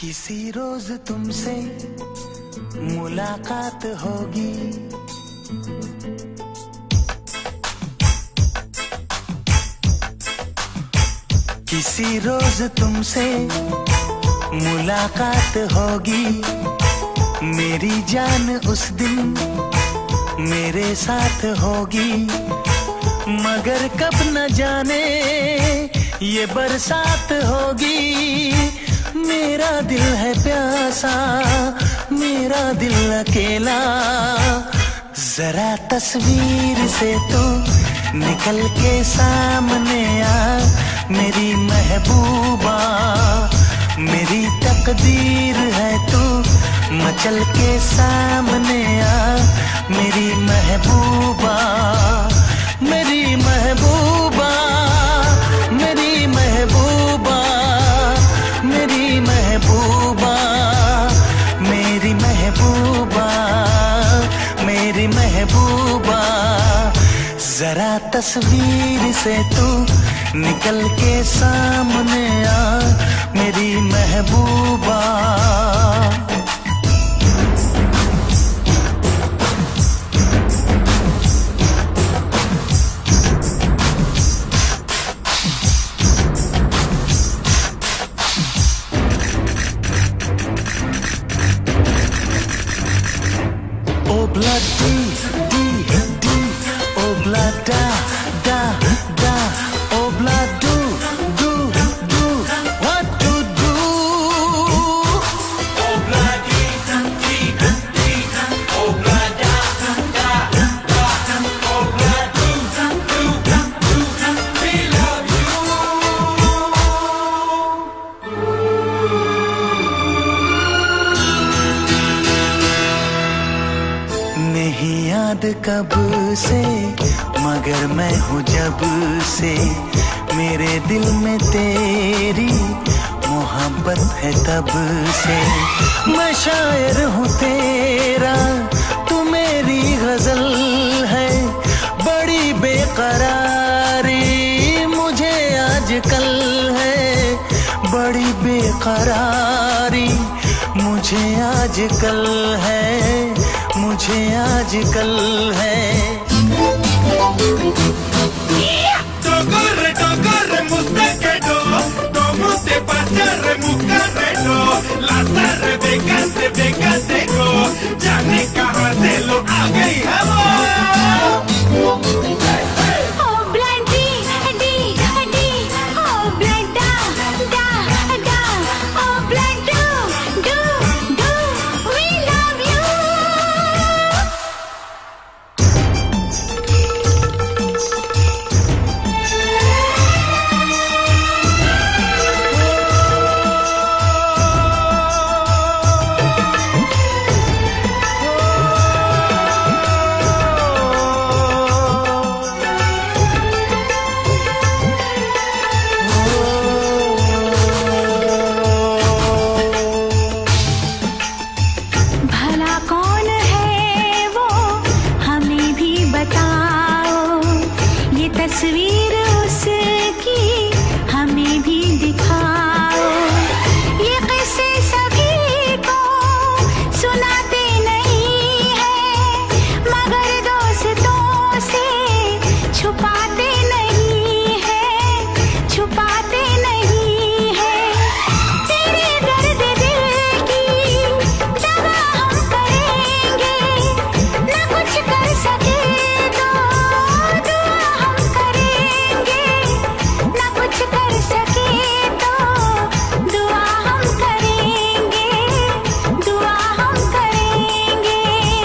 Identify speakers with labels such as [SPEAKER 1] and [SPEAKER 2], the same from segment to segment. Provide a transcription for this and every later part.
[SPEAKER 1] किसी रोज तुमसे मुलाकात होगी, किसी रोज तुमसे मुलाकात होगी। मेरी जान उस दिन मेरे साथ होगी, मगर कब न जाने ये बरसात होगी। मेरा दिल है प्यासा, मेरा दिल अकेला, जरा तस्वीर से तू निकल के सामने आ। मेरी महबूबा, मेरी तकदीर है तू, मचल के सामने आ। मेरी महबूबा, मेरी महबूबा, मेरी महबूबा, मेरी महबूबा, मेरी महबूबा, मेरी महबूबा। जरा तस्वीर से तू निकल के सामने आ, मेरी महबूबा। Oh blood D, D, D, oh blood da, da, da, oh blood do, do, do, what to do. Oh blood D, D, D, oh blood da, da, da, oh blood do, do, do, we love you. नहीं याद कब से, मगर मैं हूँ जब से, मेरे दिल में तेरी मोहब्बत है तब से। मैं शायर हूँ तेरा, तू मेरी गजल है, बड़ी बेकरारी मुझे आजकल है, बड़ी बेकरारी मुझे आजकल है, मुझे आजकल है।
[SPEAKER 2] Tocorre, tocorre, muscaquero, como te pasa, remuscarrero, las arrebecas de becateco, ya me cajatelo, haga y jabón.
[SPEAKER 3] Oh blood D, D, D, oh blood da, da, da, oh blood do, do, do, we love you. भला कौन है वो, हमें भी बताओ, ये तस्वीर उसकी हमें भी दिखाओ। ये किस्से सभी को सुनाते नहीं हैं, मगर दोस्तों से छुपाते नहीं हैं, छुपाते नहीं हैं। तेरे दर्द दिल की दवा हम करेंगे, न कुछ कर सके तो दुआ हम करेंगे, न कुछ कर सके तो दुआ हम करेंगे, दुआ हम करेंगे।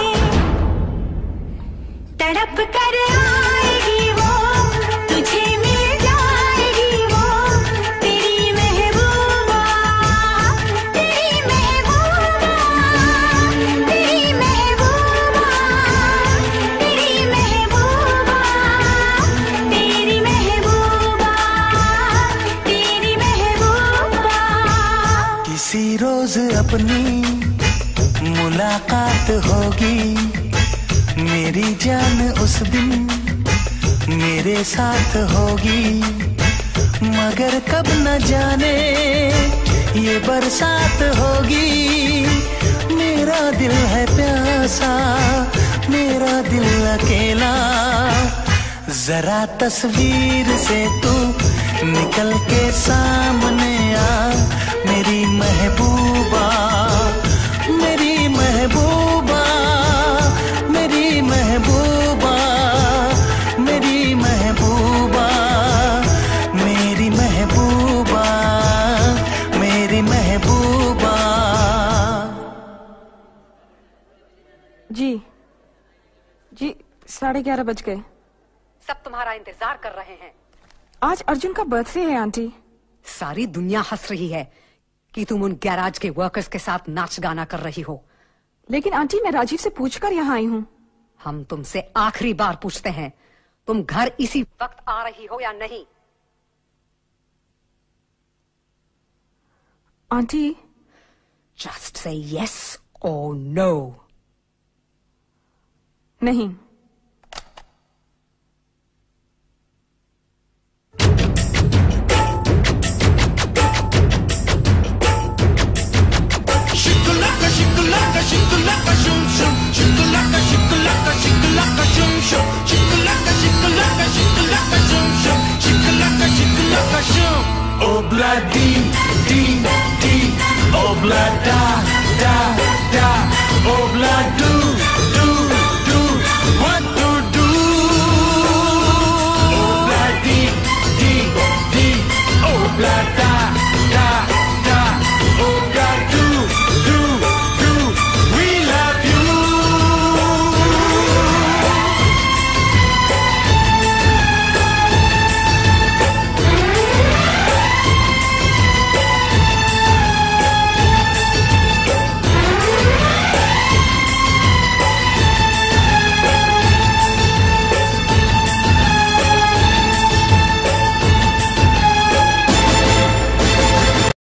[SPEAKER 3] तड़प कर आएगी वो, तुझे मिल जाएगी वो, तेरी महबूबा, तेरी महबूबा, तेरी महबूबा, तेरी महबूबा, तेरी महबूबा, तेरी महबूबा।
[SPEAKER 1] किसी रोज अपनी मुलाकात होगी, मेरी जान उस दिन मेरे साथ होगी, मगर कब न जाने ये बरसात होगी। मेरा दिल है प्यासा, मेरा दिल अकेला। जरा तस्वीर से तू निकल के सामने आ, मेरी महबूबा, मेरी महबूबा, मेरी महबूबा, मेरी महबूबा, मेरी महबूबा, मेरी महबूबा।
[SPEAKER 4] जी 11:30 बज गए।
[SPEAKER 5] सब तुम्हारा इंतजार कर रहे हैं।
[SPEAKER 4] आज अर्जुन का बर्थडे है आंटी।
[SPEAKER 5] सारी दुनिया हंस रही है कि तुम उन गैराज के वर्कर्स के साथ नाच गाना कर रही हो।
[SPEAKER 4] लेकिन आंटी मैं राजीव से पूछकर यहाँ आई हूँ।
[SPEAKER 5] हम तुमसे आखिरी बार पूछते हैं, तुम घर इसी वक्त आ रही हो या नहीं?
[SPEAKER 4] आंटी
[SPEAKER 5] जस्ट से यस और नो।
[SPEAKER 4] नहीं।